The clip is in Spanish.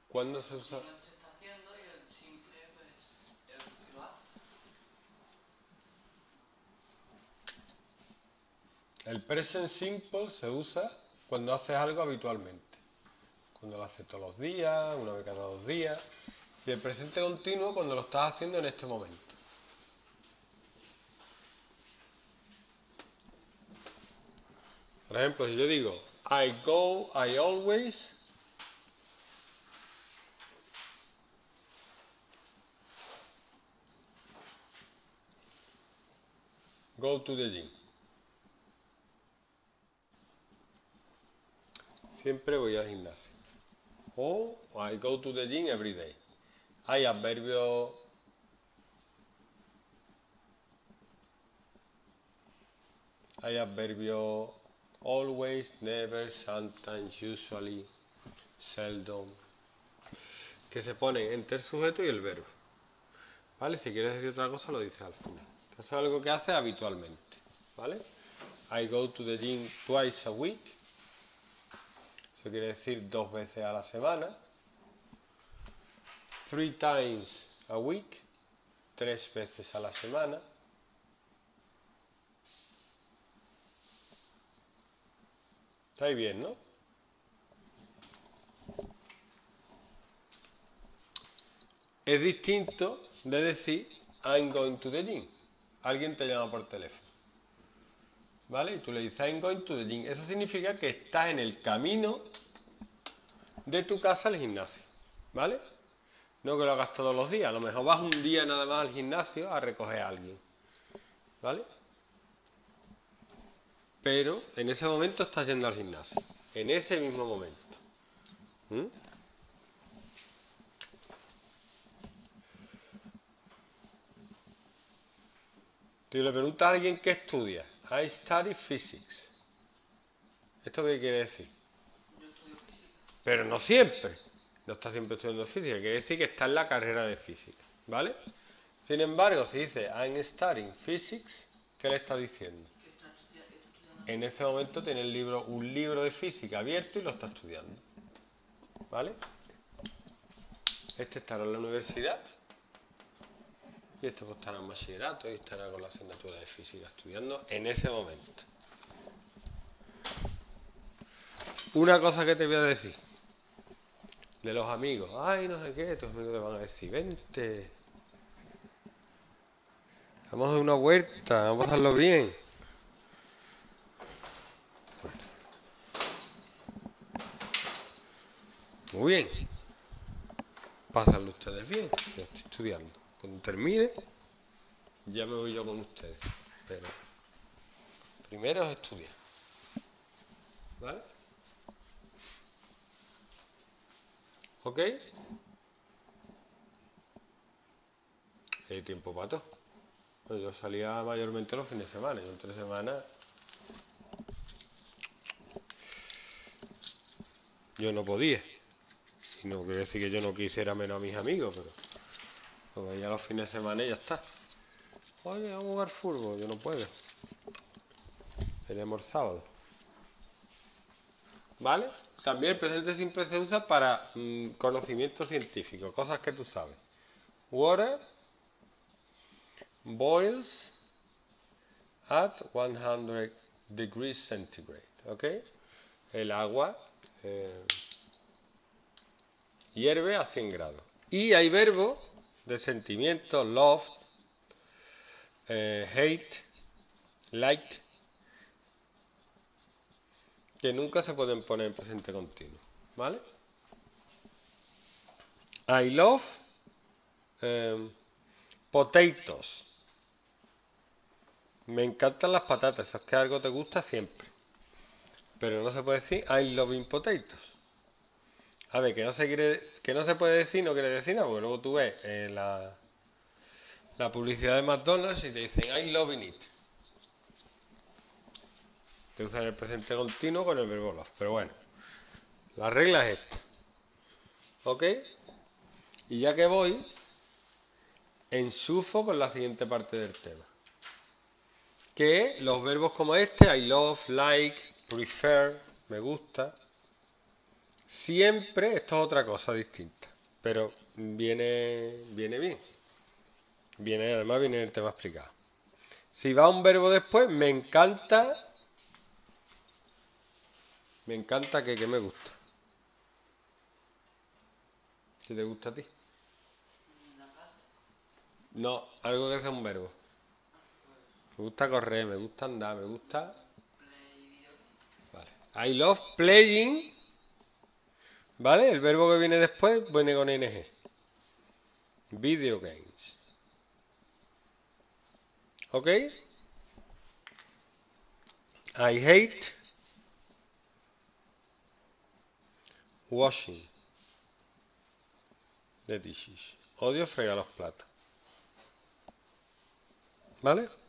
¿Cuándo se usa? Se está haciendo y el simple, pues, el que lo hace. El present simple se usa cuando haces algo habitualmente. Cuando lo haces todos los días, una vez cada 2 días. Y el presente continuo cuando lo estás haciendo en este momento. Por ejemplo, si yo digo I always go to the gym. Siempre voy al gimnasio. O I go to the gym every day. Hay adverbios always, never, sometimes, usually, seldom, que se ponen entre el sujeto y el verbo. ¿Vale? Si quieres decir otra cosa lo dices al final. Eso es algo que haces habitualmente. ¿Vale? I go to the gym twice a week. Eso quiere decir 2 veces a la semana. 3 times a week. 3 veces a la semana. ¿Estáis bien, no? Es distinto de decir I'm going to the gym. Alguien te llama por teléfono. ¿Vale? Y tú le dices I'm going to the gym. Eso significa que estás en el camino de tu casa al gimnasio. ¿Vale? No que lo hagas todos los días. A lo mejor vas un día nada más al gimnasio a recoger a alguien. ¿Vale? Pero en ese momento estás yendo al gimnasio. En ese mismo momento. ¿Mm? Si le preguntas a alguien qué estudia, I study physics. ¿Esto qué quiere decir? Yo estudio física. Pero no siempre. No está siempre estudiando física. Quiere decir que está en la carrera de física. ¿Vale? Sin embargo, si dice I'm studying physics, ¿qué le está diciendo? Que está estudiando. En ese momento tiene un libro de física abierto y lo está estudiando. ¿Vale? Este estará en la universidad y este pues estará en bachillerato y estará con la asignatura de física estudiando en ese momento. Una cosa que te voy a decir de los amigos, ay no sé qué, tus amigos te van a decir, vente, vamos a dar una vuelta, vamos a pasarlo bien. Muy bien, pásenlo ustedes bien, yo estoy estudiando. Cuando termine, ya me voy yo con ustedes, pero primero es estudiar. ¿Vale? ¿Ok? Hay tiempo para todo. Bueno, yo salía mayormente los fines de semana, yo entre semana yo no podía. Y no quiere decir que yo no quisiera menos a mis amigos, pero lo veía los fines de semana y ya está. Oye, vamos a jugar fútbol, yo no puedo. Tenemos sábado. ¿Vale? También el presente simple se usa para conocimiento científico, cosas que tú sabes. Water boils at 100 degrees centigrade. ¿Ok? El agua hierve a 100 grados. Y hay verbos de sentimiento, love, hate, like, que nunca se pueden poner en presente continuo. ¿Vale? I love potatoes. Me encantan las patatas. Eso es que algo te gusta siempre. Pero no se puede decir I loving potatoes. A ver, que no se puede decir, no quiere decir nada, porque luego tú ves la publicidad de McDonald's y te dicen I loving it. Te usan el presente continuo con el verbo love. Pero bueno, la regla es esta. ¿Ok? Y ya que voy, enchufo con la siguiente parte del tema. Que los verbos como este, I love, like, prefer, me gusta, Siempre, esto es otra cosa distinta, pero viene bien. Además viene el tema explicado. Si va un verbo después, me encanta que me gusta. ¿Qué te gusta a ti? La pasta. No, algo que sea un verbo. Me gusta correr, me gusta andar, me gusta... Play video game. Vale. I love playing. ¿Vale? El verbo que viene después viene con ing. Video games. ¿Ok? I hate washing the dishes. Odio fregar los platos. ¿Vale?